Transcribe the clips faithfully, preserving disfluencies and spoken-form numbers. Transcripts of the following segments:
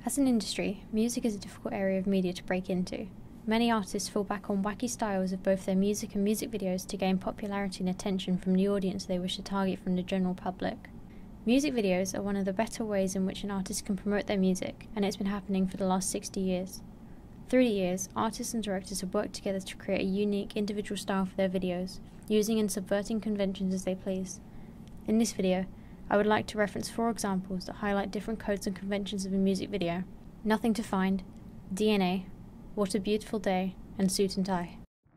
As an industry, music is a difficult area of media to break into. Many artists fall back on wacky styles of both their music and music videos to gain popularity and attention from the audience they wish to target from the general public. Music videos are one of the better ways in which an artist can promote their music, and it's been happening for the last sixty years. Through the years, artists and directors have worked together to create a unique, individual style for their videos, using and subverting conventions as they please. In this video, I would like to reference four examples that highlight different codes and conventions of a music video: Nothing to Find, D N A, What a Beautiful Day, and Suit and Tie.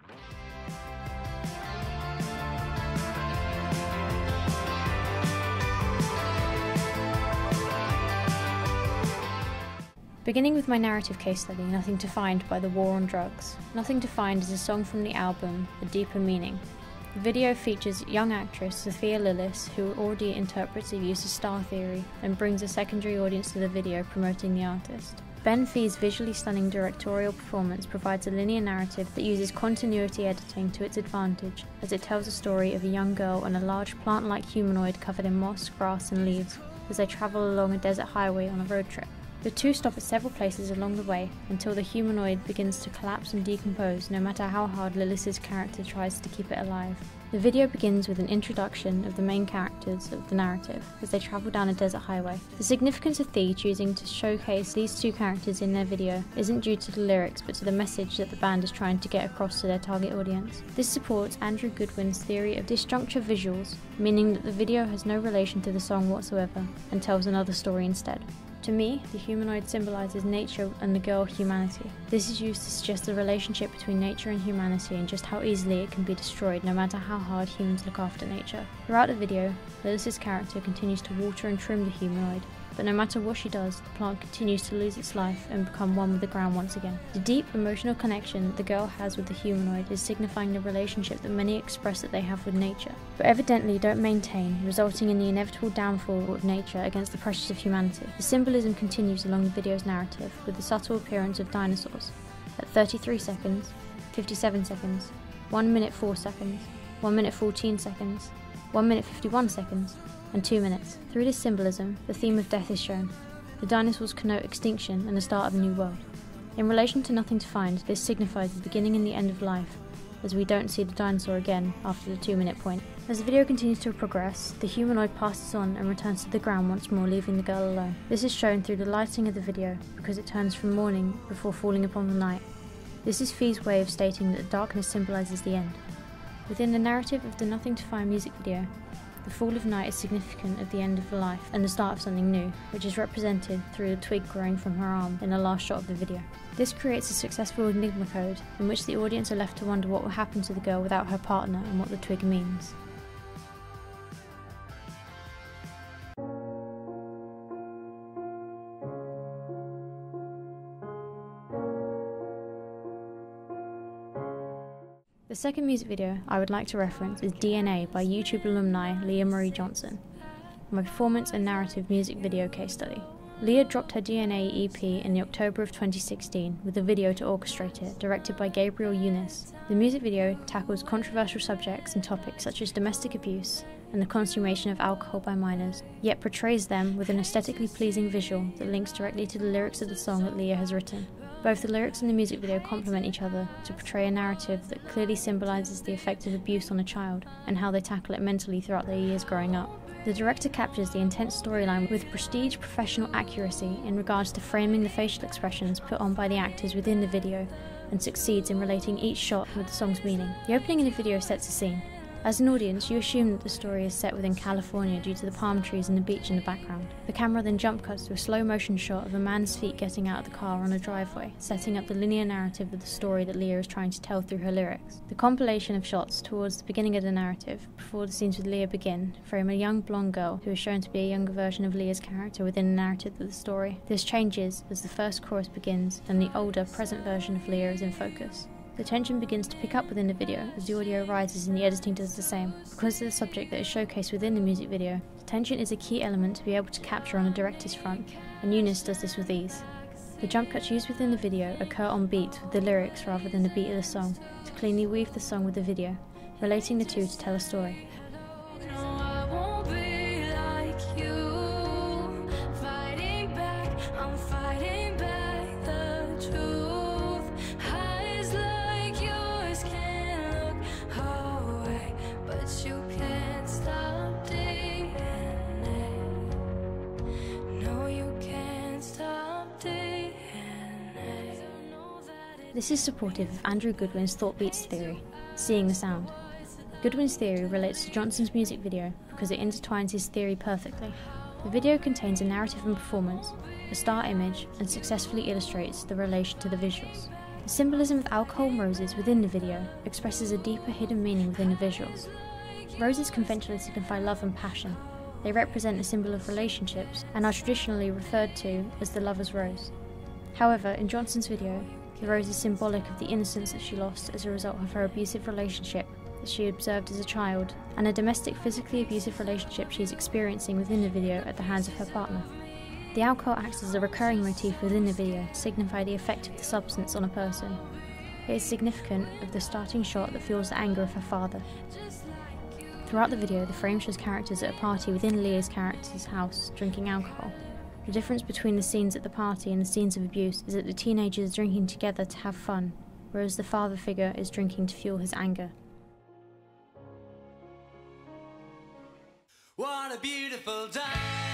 Beginning with my narrative case study, Nothing to Find by The War on Drugs. Nothing to Find is a song from the album A Deeper Meaning. The video features young actress Sophia Lillis, who already interprets the use of star theory and brings a secondary audience to the video promoting the artist. Ben Fee's visually stunning directorial performance provides a linear narrative that uses continuity editing to its advantage, as it tells the story of a young girl and a large plant-like humanoid covered in moss, grass and leaves as they travel along a desert highway on a road trip. The two stop at several places along the way until the humanoid begins to collapse and decompose, no matter how hard Lillis's character tries to keep it alive. The video begins with an introduction of the main characters of the narrative as they travel down a desert highway. The significance of Thee choosing to showcase these two characters in their video isn't due to the lyrics but to the message that the band is trying to get across to their target audience. This supports Andrew Goodwin's theory of disjuncture visuals, meaning that the video has no relation to the song whatsoever and tells another story instead. To me, the humanoid symbolises nature and the girl humanity. This is used to suggest the relationship between nature and humanity and just how easily it can be destroyed no matter how hard humans look after nature. Throughout the video, Lillis's character continues to water and trim the humanoid, but no matter what she does, the plant continues to lose its life and become one with the ground once again. The deep emotional connection that the girl has with the humanoid is signifying the relationship that many express that they have with nature, but evidently don't maintain, resulting in the inevitable downfall of nature against the pressures of humanity. The symbolism continues along the video's narrative with the subtle appearance of dinosaurs. At thirty-three seconds, fifty-seven seconds, one minute four seconds, one minute fourteen seconds, one minute fifty-one seconds, and two minutes. Through this symbolism, the theme of death is shown. The dinosaurs connote extinction and the start of a new world. In relation to Nothing to Find, this signifies the beginning and the end of life, as we don't see the dinosaur again after the two minute point. As the video continues to progress, the humanoid passes on and returns to the ground once more, leaving the girl alone. This is shown through the lighting of the video, because it turns from morning before falling upon the night. This is Fee's way of stating that the darkness symbolises the end. Within the narrative of the Nothing to Find music video, the fall of night is significant of the end of life and the start of something new, which is represented through the twig growing from her arm in the last shot of the video. This creates a successful enigma code in which the audience are left to wonder what will happen to the girl without her partner and what the twig means. The second music video I would like to reference is D N A by YouTube alumni Leah Marie Johnson, my performance and narrative music video case study. Leah dropped her D N A E P in the October of twenty sixteen with a video to orchestrate it, directed by Gabriel Eunice. The music video tackles controversial subjects and topics such as domestic abuse and the consummation of alcohol by minors, yet portrays them with an aesthetically pleasing visual that links directly to the lyrics of the song that Leah has written. Both the lyrics and the music video complement each other to portray a narrative that clearly symbolises the effect of abuse on a child and how they tackle it mentally throughout their years growing up. The director captures the intense storyline with prestige professional accuracy in regards to framing the facial expressions put on by the actors within the video and succeeds in relating each shot with the song's meaning. The opening of the video sets the scene. As an audience, you assume that the story is set within California due to the palm trees and the beach in the background. The camera then jump cuts to a slow motion shot of a man's feet getting out of the car on a driveway, setting up the linear narrative of the story that Leah is trying to tell through her lyrics. The compilation of shots towards the beginning of the narrative, before the scenes with Leah begin, frame a young blonde girl who is shown to be a younger version of Leah's character within the narrative of the story. This changes as the first chorus begins and the older, present version of Leah is in focus. The tension begins to pick up within the video as the audio rises and the editing does the same. Because of the subject that is showcased within the music video, the tension is a key element to be able to capture on a director's front, and Eunice does this with ease. The jump cuts used within the video occur on beat with the lyrics rather than the beat of the song, to cleanly weave the song with the video, relating the two to tell a story. Fighting back, I'm fighting This is supportive of Andrew Goodwin's thought beats theory, seeing the sound. Goodwin's theory relates to Johnson's music video because it intertwines his theory perfectly. The video contains a narrative and performance, a star image, and successfully illustrates the relation to the visuals. The symbolism of alcohol and roses within the video expresses a deeper hidden meaning within the visuals. Roses conventionally signify love and passion. They represent a symbol of relationships and are traditionally referred to as the lover's rose. However, in Johnson's video, the rose is symbolic of the innocence that she lost as a result of her abusive relationship that she observed as a child, and a domestic physically abusive relationship she is experiencing within the video at the hands of her partner. The alcohol acts as a recurring motif within the video to signify the effect of the substance on a person. It is significant of the starting shot that fuels the anger of her father. Throughout the video, the frame shows characters at a party within Leah's character's house drinking alcohol. The difference between the scenes at the party and the scenes of abuse is that the teenagers are drinking together to have fun, whereas the father figure is drinking to fuel his anger. What a beautiful day.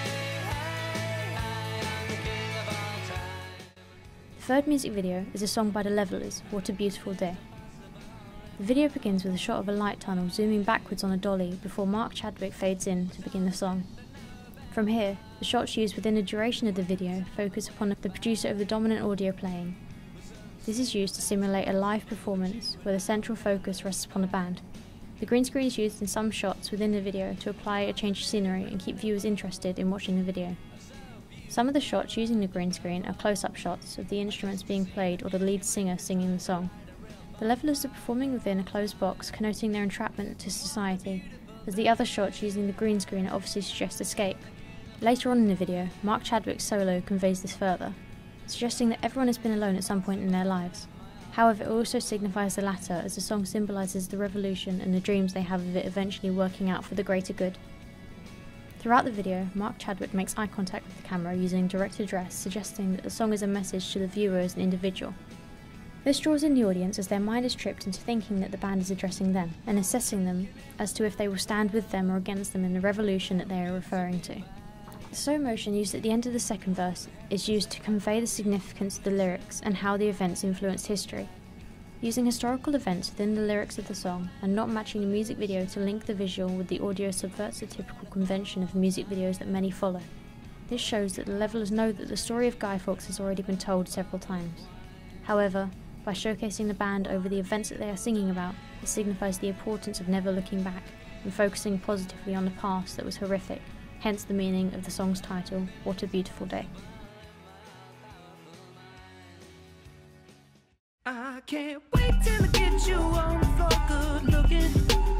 The third music video is a song by The Levellers, What a Beautiful Day. The video begins with a shot of a light tunnel zooming backwards on a dolly before Mark Chadwick fades in to begin the song. From here, the shots used within the duration of the video focus upon the producer of the dominant audio playing. This is used to simulate a live performance where the central focus rests upon the band. The green screen is used in some shots within the video to apply a change of scenery and keep viewers interested in watching the video. Some of the shots using the green screen are close-up shots of the instruments being played or the lead singer singing the song. The Levellers are performing within a closed box, connoting their entrapment to society, as the other shots using the green screen obviously suggest escape. Later on in the video, Mark Chadwick's solo conveys this further, suggesting that everyone has been alone at some point in their lives. However, it also signifies the latter, as the song symbolises the revolution and the dreams they have of it eventually working out for the greater good. Throughout the video, Mark Chadwick makes eye contact with the camera using direct address, suggesting that the song is a message to the viewer as an individual. This draws in the audience as their mind is tripped into thinking that the band is addressing them, and assessing them as to if they will stand with them or against them in the revolution that they are referring to. The slow motion used at the end of the second verse is used to convey the significance of the lyrics and how the events influenced history. Using historical events within the lyrics of the song and not matching the music video to link the visual with the audio subverts the typical convention of music videos that many follow. This shows that the Levellers know that the story of Guy Fawkes has already been told several times. However, by showcasing the band over the events that they are singing about, it signifies the importance of never looking back and focusing positively on the past that was horrific. Hence the meaning of the song's title, What a Beautiful Day. I can't wait till I get you on the floor, good looking.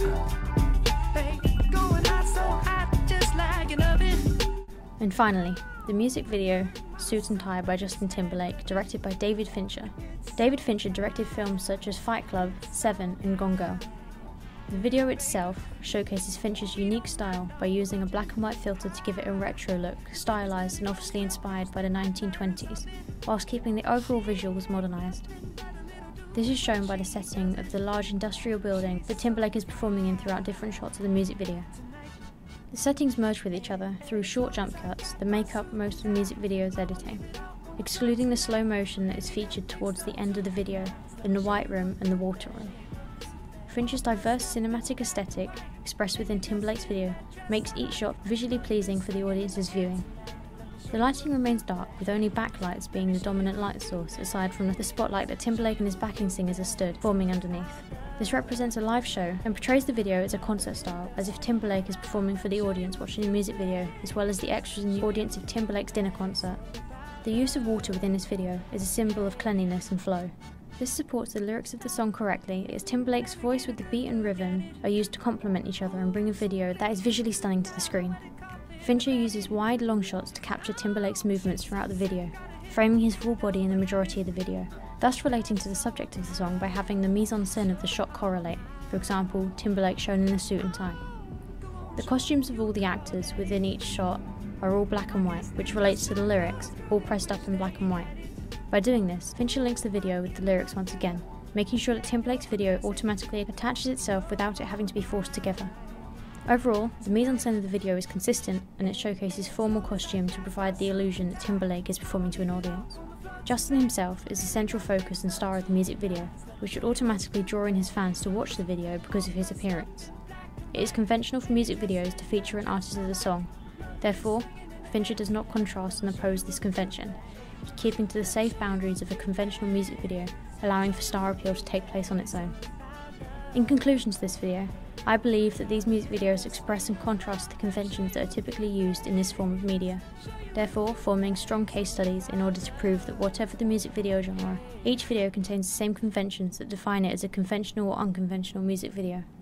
Hey, going hot, so hot, just like an oven. And finally, the music video, Suit and Tie by Justin Timberlake, directed by David Fincher. David Fincher directed films such as Fight Club, Seven, and Gone Girl. The video itself showcases Fincher's unique style by using a black and white filter to give it a retro look, stylised and obviously inspired by the nineteen twenties, whilst keeping the overall visuals modernised. This is shown by the setting of the large industrial building that Timberlake is performing in throughout different shots of the music video. The settings merge with each other through short jump cuts that make up most of the music video's editing, excluding the slow motion that is featured towards the end of the video in the White Room and the Water Room. Fincher's diverse cinematic aesthetic, expressed within Timberlake's video, makes each shot visually pleasing for the audience's viewing. The lighting remains dark, with only backlights being the dominant light source, aside from the spotlight that Timberlake and his backing singers are stood, forming underneath. This represents a live show and portrays the video as a concert style, as if Timberlake is performing for the audience watching the music video, as well as the extras in the audience of Timberlake's dinner concert. The use of water within this video is a symbol of cleanliness and flow. This supports the lyrics of the song correctly, as Timberlake's voice with the beat and rhythm are used to complement each other and bring a video that is visually stunning to the screen. Fincher uses wide long shots to capture Timberlake's movements throughout the video, framing his full body in the majority of the video, thus relating to the subject of the song by having the mise-en-scène of the shot correlate, for example, Timberlake shown in a suit and tie. The costumes of all the actors within each shot are all black and white, which relates to the lyrics, all pressed up in black and white. By doing this, Fincher links the video with the lyrics once again, making sure that Timberlake's video automatically attaches itself without it having to be forced together. Overall, the mise-en-scène of the video is consistent, and it showcases formal costume to provide the illusion that Timberlake is performing to an audience. Justin himself is the central focus and star of the music video, which would automatically draw in his fans to watch the video because of his appearance. It is conventional for music videos to feature an artist of the song, therefore, Fincher does not contrast and oppose this convention, keeping to the safe boundaries of a conventional music video, allowing for star appeal to take place on its own. In conclusion to this video, I believe that these music videos express and contrast the conventions that are typically used in this form of media, therefore forming strong case studies in order to prove that whatever the music video genre, each video contains the same conventions that define it as a conventional or unconventional music video.